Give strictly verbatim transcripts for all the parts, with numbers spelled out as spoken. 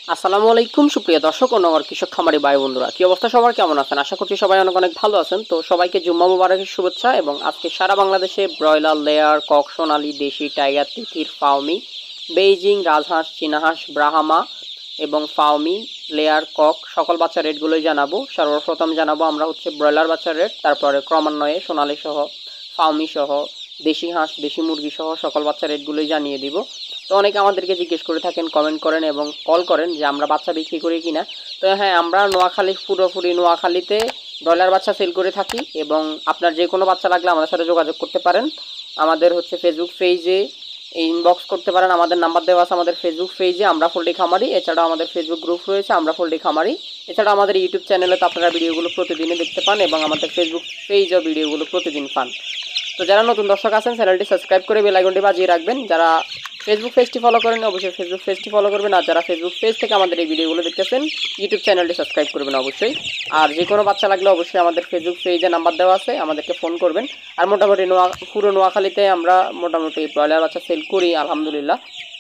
আসসালামু আলাইকুম সুপ্রিয় দর্শক ও নগর কৃষক খামারি ভাই বন্ধুরা, কি অবস্থা সবার, কেমন আছেন? আশা করছি সবাই অনেক অনেক ভালো আছেন। তো সবাইকে জুম্মা মুবারকের শুভেচ্ছা। এবং আজকে সারা বাংলাদেশে ব্রয়লার, লেয়ার, কক, সোনালী, দেশি, টাইগার, তিতির, ফাউমি, বেইজিং, রাজহাঁস, চীনাহাঁস, ব্রাহ্মা এবং ফাউমি, লেয়ার, কক সকল বাচ্চার রেটগুলোই জানাবো। সর্বপ্রথম জানাবো আমরা হচ্ছে ব্রয়লার বাচ্চার রেট, তারপরে ক্রমান্বয়ে সোনালী সহ, ফাউমি সহ, দেশি হাঁস, দেশি মুরগি সহ সকল বাচ্চার রেটগুলোই জানিয়ে দিব। তো অনেকে আমাদেরকে জিজ্ঞেস করে থাকেন, কমেন্ট করেন এবং কল করেন যে আমরা বাচ্চা বিক্রি করি কিনা। তো হ্যাঁ, আমরা নোয়াখালী, পুরোপুরি নোয়াখালীতে ব্রয়লার বাচ্চা সেল করে থাকি। এবং আপনার যে কোনো বাচ্চা লাগলে আমাদের সাথে যোগাযোগ করতে পারেন। আমাদের হচ্ছে ফেসবুক পেজে ইনবক্স করতে পারেন, আমাদের নাম্বার দেওয়া আছে আমাদের ফেসবুক পেজে আমরা পোল্ট্রি খামারি। এছাড়াও আমাদের ফেসবুক গ্রুপ রয়েছে আমরা পোল্ট্রি খামারি। এছাড়াও আমাদের ইউটিউব চ্যানেলে তো আপনারা ভিডিওগুলো প্রতিদিনই দেখতে পান এবং আমাদের ফেসবুক পেজেও ভিডিওগুলো প্রতিদিন পান। তো যারা নতুন দর্শক আছেন চ্যানেলটি সাবস্ক্রাইব করে বেল আইকনটি বাজিয়ে রাখবেন। যারা ফেসবুক পেজটি ফলো করেন অবশ্যই ফেসবুক পেজটি ফলো করবেন। আর যারা ফেসবুক পেজ থেকে আমাদের এই ভিডিওগুলো দেখতেছেন ইউটিউব চ্যানেলটি সাবস্ক্রাইব করবেন অবশ্যই। আর যে কোনো বাচ্চা লাগলে অবশ্যই আমাদের ফেসবুক পেজে নাম্বার দেওয়া আছে, আমাদেরকে ফোন করবেন। আর মোটামুটি নোয়া পুরো নোয়াখালীতে আমরা মোটামুটি ব্রয়লার বাচ্চা সেল করি আলহামদুলিল্লাহ।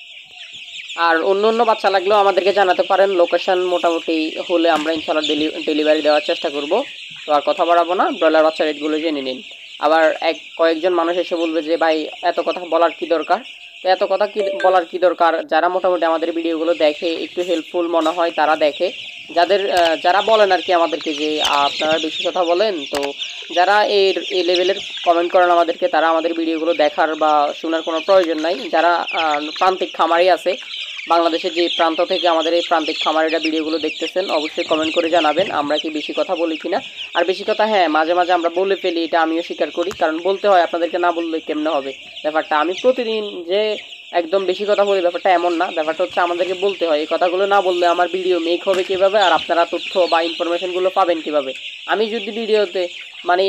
আর অন্য অন্য বাচ্চা লাগলেও আমাদেরকে জানাতে পারেন, লোকেশন মোটামুটি হলে আমরা ইনশাআল্লাহ ডেলিভারি দেওয়ার চেষ্টা করব। তো আর কথা বাড়াবো না, ব্রয়লার বাচ্চা রেটগুলো জেনে নিন। আবার এক কয়েকজন মানুষ এসে বলবে যে ভাই এত কথা বলার কি দরকার। তো এত কথা কি বলার কি দরকার, যারা মোটামুটি আমাদের ভিডিওগুলো দেখে, একটু হেল্পফুল মনে হয় তারা দেখে। যাদের যারা বলেন আর কি আমাদেরকে যে আপনারা বেশি কথা বলেন, তো যারা এর এই লেভেলের কমেন্ট করেন আমাদেরকে, তারা আমাদের ভিডিওগুলো দেখার বা শোনার কোনো প্রয়োজন নাই। যারা প্রান্তিক খামারি আছে বাংলাদেশের যে প্রান্ত থেকে আমাদের এই প্রান্তিক খামারিরা ভিডিওগুলো দেখতেছেন, অবশ্যই কমেন্ট করে জানাবেন আমরা কি বেশি কথা বলি কিনা। আর বেশি কথা হ্যাঁ মাঝে মাঝে আমরা বলে ফেলি, এটা আমিও স্বীকার করি, কারণ বলতে হয়, আপনাদেরকে না বললে কেমনে হবে ব্যাপারটা। আমি প্রতিদিন যে একদম বেশি কথা বলি ব্যাপারটা এমন না, ব্যাপারটা হচ্ছে আমাদেরকে বলতে হয়। এই কথাগুলো না বললে আমার ভিডিও মেক হবে কীভাবে, আর আপনারা তথ্য বা ইনফরমেশনগুলো পাবেন কীভাবে। আমি যদি ভিডিওতে মানে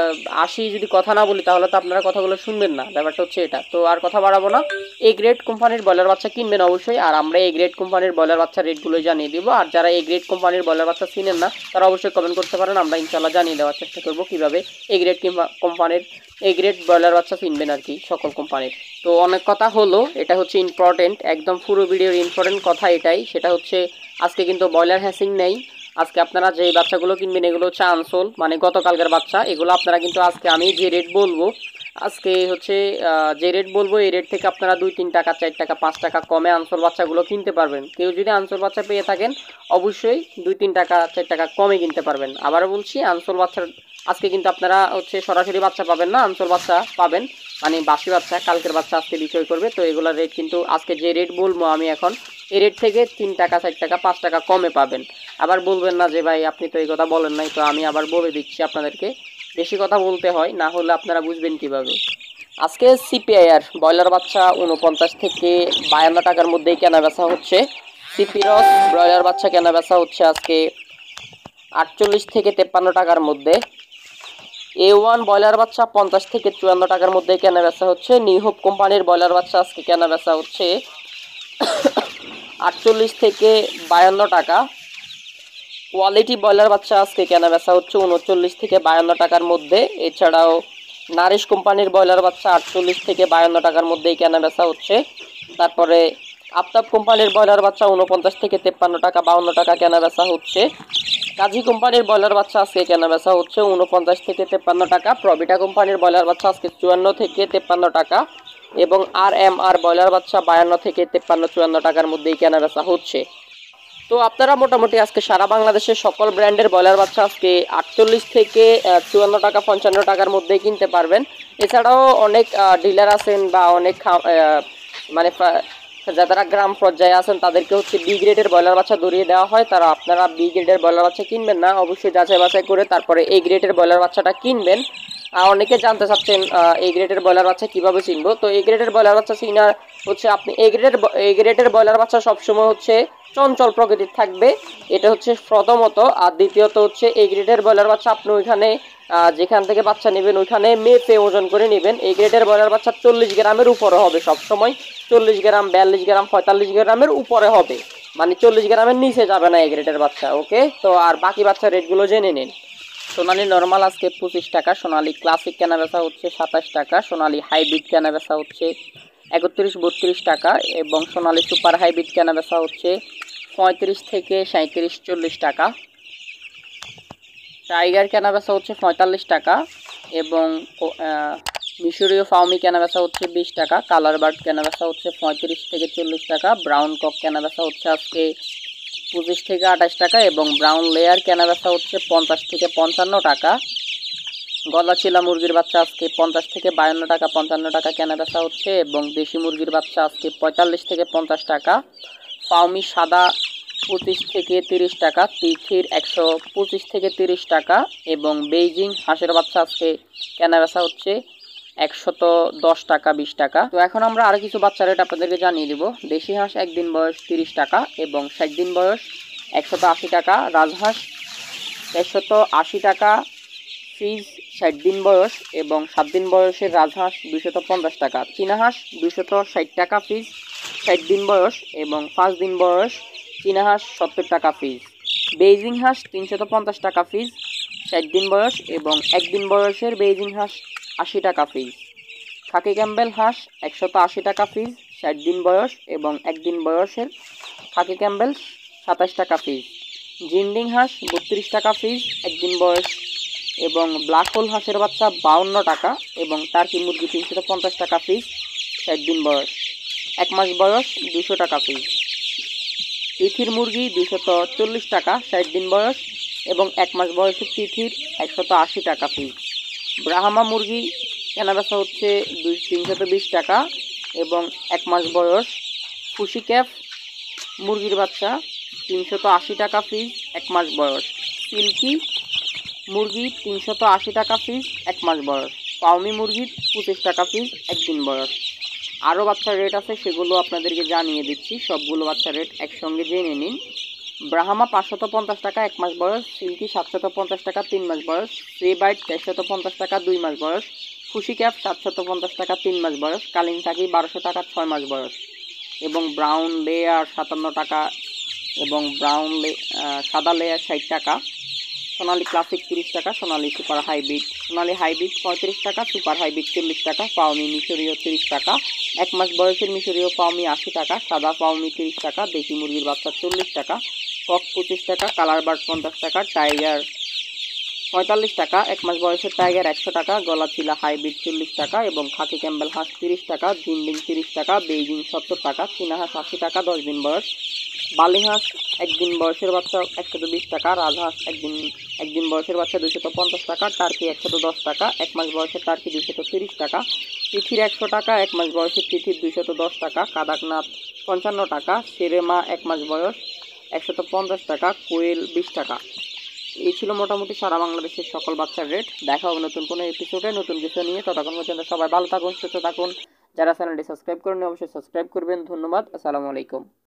আসি যদি কথা না বলি তাহলে তো আপনারা কথাগুলো শুনবেন না, ব্যাপারটা হচ্ছে এটা। তো আর কথা বাড়াবো না, এ গ্রেড কোম্পানির ব্রয়লার বাচ্চা কিনবেন অবশ্যই। আর আমরা এই গ্রেড কোম্পানির ব্রয়লার বাচ্চার রেটগুলো জানিয়ে দিব। আর যারা এই গ্রেড কোম্পানির ব্রয়লার বাচ্চা চিনেন না তারা অবশ্যই কমেন্ট করতে পারেন, আমরা ইনশাল্লাহ জানিয়ে দেওয়ার চেষ্টা করবো কীভাবে এই গ্রেড কোম্পানির এই গ্রেড ব্রয়লার বাচ্চা কিনবেন আর কি সকল কোম্পানির। তো অনেক কথা হলো, এটা হচ্ছে ইম্পর্টেন্ট, একদম পুরো ভিডিওর ইম্পর্টেন্ট কথা এটাই। সেটা হচ্ছে আজকে কিন্তু ব্রয়লার হ্যাসিং নেই। আজকে আপনারা যে বাচ্চাগুলো কিনবেন এগুলো হচ্ছে আনসোল, মানে গতকালকের বাচ্চা। এগুলো আপনারা কিন্তু আজকে আমি যে রেট বলবো, আজকে হচ্ছে যে রেট বলবো এই রেট থেকে আপনারা দুই তিন টাকা, চার টাকা, পাঁচ টাকা কমে আনসোল বাচ্চাগুলো কিনতে পারবেন। কেউ যদি আনসোল বাচ্চা পেয়ে থাকেন অবশ্যই দুই তিন টাকা, চার টাকা কমে কিনতে পারবেন। আবারও বলছি, আনসোল বাচ্চার আজকে কিন্তু আপনারা হচ্ছে সরাসরি বাচ্চা পাবেন না, আনসোল বাচ্চা পাবেন, মানে বাসি বাচ্চা। কালকের বাচ্চা আজকে বিক্রয় করবে। তো এগুলোর রেট কিন্তু আজকে যে রেট বলবো আমি এখন, এই রেট থেকে তিন টাকা, চার টাকা, পাঁচ টাকা কমে পাবেন। আবার বলবেন না যে ভাই আপনি তো এই কথা বলেন নাই। তো আমি আবার বলে দিচ্ছি আপনাদেরকে, বেশি কথা বলতে হয়, না হলে আপনারা বুঝবেন কিভাবে। আজকে সিপিআইআর ব্রয়লার বাচ্চা উনপঞ্চাশ থেকে বায়ান্ন টাকার মধ্যেই কেনা বেচা হচ্ছে। সিপিরস ব্রয়লার বাচ্চা কেনা বেচা হচ্ছে আজকে আটচল্লিশ থেকে তেপ্পান্ন টাকার মধ্যে। এ ওয়ান ব্রয়লার বাচ্চা পঞ্চাশ থেকে চুয়ান্ন টাকার মধ্যে কেনা বেচা হচ্ছে। নিউ হোপ কোম্পানির ব্রয়লার বাচ্চা আজকে কেনা বেচা হচ্ছে আটচল্লিশ থেকে বায়ান্ন টাকা। কোয়ালিটি ব্রয়লার বাচ্চা আজকে কেনা বেচা হচ্ছে উনচল্লিশ থেকে বায়ান্ন টাকার মধ্যে। এছাড়াও নারিশ কোম্পানির ব্রয়লার বাচ্চা আটচল্লিশ থেকে বায়ান্ন টাকার মধ্যেই কেনা বেচা হচ্ছে। তারপরে আফতাব কোম্পানির ব্রয়লার বাচ্চা উনপঞ্চাশ থেকে তেপ্পান্ন টাকা, বাউন্ন টাকা কেনা বেচা হচ্ছে। কাজী কোম্পানির ব্রয়লার বাচ্চা আজকে কেনা বেচা হচ্ছে উনপঞ্চাশ থেকে তেপ্পান্ন টাকা। প্রভিটা কোম্পানির ব্রয়লার বাচ্চা আজকে চুয়ান্ন থেকে তেপ্পান্ন টাকা। এবং আর এম আর ব্রয়লার বাচ্চা বায়ান্ন থেকে তেপ্পান্ন, চুয়ান্ন টাকার মধ্যেই কেনা বেচা হচ্ছে। তো আপনারা মোটামুটি আজকে সারা বাংলাদেশের সকল ব্র্যান্ডের ব্রয়লার বাচ্চা আজকে আটচল্লিশ থেকে চুয়ান্ন টাকা, পঞ্চান্ন টাকার মধ্যেই কিনতে পারবেন। এছাড়াও অনেক ডিলার আছেন বা অনেক মানে যারা গ্রাম পর্যায়ে আছেন তাদেরকে হচ্ছে বি গ্রেডের ব্রয়লার বাচ্চা ধরিয়ে দেওয়া হয়। তারা আপনারা বি গ্রেডের ব্রয়লার বাচ্চা কিনবেন না, অবশ্যই যাচাই বাছাই করে তারপরে এই গ্রেডের ব্রয়লার বাচ্চাটা কিনবেন। অনেকে জানতে চাচ্ছেন এই গ্রেডের ব্রয়লার বাচ্চা কীভাবে চিনবো। তো এই গ্রেডের ব্রয়লার বাচ্চা চিনার হচ্ছে আপনি এই গ্রেডের এই গ্রেডের ব্রয়লার বাচ্চা সবসময় হচ্ছে চঞ্চল প্রকৃতির থাকবে, এটা হচ্ছে প্রথমত। আর দ্বিতীয়ত হচ্ছে এই গ্রেডের ব্রয়লার বাচ্চা আপনি ওইখানে যেখান থেকে বাচ্চা নেবেন ওইখানে মেপে ওজন করে নেবেন। এই গ্রেডের ব্রয়লার বাচ্চা চল্লিশ গ্রামের উপরে হবে সবসময়, চল্লিশ গ্রাম, বিয়াল্লিশ গ্রাম, পঁয়তাল্লিশ গ্রামের উপরে হবে, মানে চল্লিশ গ্রামের নিচে যাবে না এই গ্রেডের বাচ্চা। ওকে, তো আর বাকি বাচ্চা রেটগুলো জেনে নিন। সোনালী নর্মাল আজকে পঁচিশ টাকা, সোনালী ক্লাসিক কেনা বেচা হচ্ছে সাতাশ টাকা, সোনালী হাইব্রিড কেনা বেচা হচ্ছে একত্রিশ বত্রিশ টাকা এবং সোনালী সুপার হাইব্রিড কেনা বেচা হচ্ছে পঁয়ত্রিশ থেকে সাঁত্রিশ চল্লিশ টাকা। টাইগার কেনা বেচা হচ্ছে পঁয়তাল্লিশ টাকা এবং মিশরীয় ফাউমি কেনা বেচা হচ্ছে বিশ টাকা। কালার বার্ড কেনা বেচা হচ্ছে পঁয়ত্রিশ থেকে চল্লিশ টাকা। ব্রাউন কক কেনা বেচা হচ্ছে আজকে পঁচিশ থেকে আঠাশ টাকা এবং ব্রাউন লেয়ার কেনা বেচা হচ্ছে পঞ্চাশ থেকে পঞ্চান্ন টাকা। গলাচিলা মুরগির বাচ্চা আজকে পঞ্চাশ থেকে বায়ান্ন টাকা পঞ্চান্ন টাকা কেনা বেচা হচ্ছে এবং দেশি মুরগির বাচ্চা আজকে পঁয়তাল্লিশ থেকে পঞ্চাশ টাকা। ফাউমি সাদা পঁচিশ থেকে তিরিশ টাকা, তিথির একশো পঁচিশ থেকে তিরিশ টাকা এবং বেইজিং হাঁসের বাচ্চা আজকে কেনা বেচা হচ্ছে একশত দশ টাকা বিশ টাকা। তো এখন আমরা আরও কিছু বাচ্চা রেট আপনাদেরকে জানিয়ে দিব। দেশি হাঁস একদিন বয়স তিরিশ টাকা এবং ষাট দিন বয়স একশত আশি টাকা। রাজহাঁস একশত আশি টাকা ফ্রিজ ষাট দিন বয়স এবং সাত দিন বয়সের রাজহাঁস দুশত পঞ্চাশ টাকা। চীনা হাঁস দুশত ষাট টাকা ফ্রিজ ষাট দিন বয়স এবং পাঁচ দিন বয়স চীনা হাঁস সত্তর টাকা ফ্রিজ। বেইজিং হাঁস তিনশত পঞ্চাশ টাকা ফ্রিজ ষাট দিন বয়স এবং একদিন বয়সের বেইজিং হাঁস আশি টাকা ফ্রিজ। খাকি ক্যাম্বেল হাঁস একশত আশি টাকা ফ্রিজ ষাট দিন বয়স এবং একদিন বয়সের খাকি ক্যাম্বেল সাতাশ টাকা ফ্রিজ। জিন্ডিং হাঁস বত্রিশ টাকা ফ্রিজ একদিন বয়স এবং ব্ল্যাক হোল হাঁসের বাচ্চা বাউন্ন টাকা এবং টার্কি মুরগি তিনশত পঞ্চাশ টাকা ফ্রিজ ষাট দিন বয়স এক মাস বয়স দুশো টাকা ফ্রিজ। তিথির মুরগি দুশত চল্লিশ টাকা ষাট দিন বয়স এবং এক মাস বয়সের তিথির একশত আশি টাকা ফ্রিজ। ব্রাহ্মা মুরগি কেনা বেচা হচ্ছে দুই তিনশত বিশ টাকা এবং এক মাস বয়স। ফুসি ক্যাপ মুরগির বাচ্চা তিনশত আশি টাকা ফ্রিজ এক মাস বয়স। সিল্কি মুরগি তিনশত আশি টাকা ফ্রিজ এক মাস বয়স। ফাউমি মুরগি পঁচিশ টাকা ফ্রিজ একদিন বয়স। আরও বাচ্চার রেট আছে, সেগুলো আপনাদেরকে জানিয়ে দিচ্ছি। সবগুলো বাচ্চার রেট একসঙ্গে জেনে নিন। ব্রাহ্মা পাঁচশত পঞ্চাশ টাকা এক মাস বয়স। সিল্কি সাতশত পঞ্চাশ টাকা তিন মাস বয়স। সে বাইট চারশত পঞ্চাশ টাকা দুই মাস বয়স। ফুসি ক্যাপ সাতশত পঞ্চাশ টাকা তিন মাস বয়স। কালিং টাকি বারোশো টাকা ছয় মাস বয়স এবং ব্রাউন লেয়ার সাতান্ন টাকা এবং ব্রাউন লে সাদা লেয়ার ষাট টাকা। সোনালি ক্লাসিক তিরিশ টাকা। Sonali super hybrid Sonali hybrid পঁয়ত্রিশ টাকা। সুপার হাইব্রিড চল্লিশ টাকা। ফাউমি মিশরীয় তিরিশ টাকা। এক মাস বয়সের মিশরীয় ফাউমি আশি টাকা। সাদা ফাউমি তিরিশ টাকা। দেশি মুরগির বাচ্চা চল্লিশ টাকা। কক পঁচিশ টাকা। কালার বার্ড পঞ্চাশ টাকা। টাইগার পঁয়তাল্লিশ টাকা। এক মাস বয়সের টাইগার একশো টাকা। গলাচিলা হাইব্রিড চল্লিশ টাকা এবং খাকি ক্যাম্বেল হাঁস তিরিশ টাকা। জিন্ডিং তিরিশ টাকা। বেইজিং সত্তর টাকা। চীনা হাঁস আশি টাকা দশ দিন বয়স। বালি হাঁস একদিন বয়সের বাচ্চা একশত বিশ টাকা। রাজহাঁস একদিন একদিন বয়সের বাচ্চা দুইশত পঞ্চাশ টাকা। টার্কি একশত দশ টাকা। এক মাস বয়সের টার্কি দুইশত তিরিশ টাকা। তিথির একশো টাকা। এক মাস বয়সের তিথির দুইশত দশ টাকা। কাদাকনাথ পঞ্চান্ন টাকা। সেরেমা এক মাস বয়স একশত পঞ্চাশ টাকা। কোয়েল বিশ টাকা। এই ছিল মোটামুটি সারা বাংলাদেশের সকল বাচ্চার রেট। দেখা হবে নতুন কোনো এপিসোডে নতুন বিষয় নিয়ে। ততক্ষণ পর্যন্ত সবাই ভালো থাকুন, সুস্থ থাকুন। যারা চ্যানেলটি সাবস্ক্রাইব করেন অবশ্যই সাবস্ক্রাইব করবেন। ধন্যবাদ। আসসালামু আলাইকুম।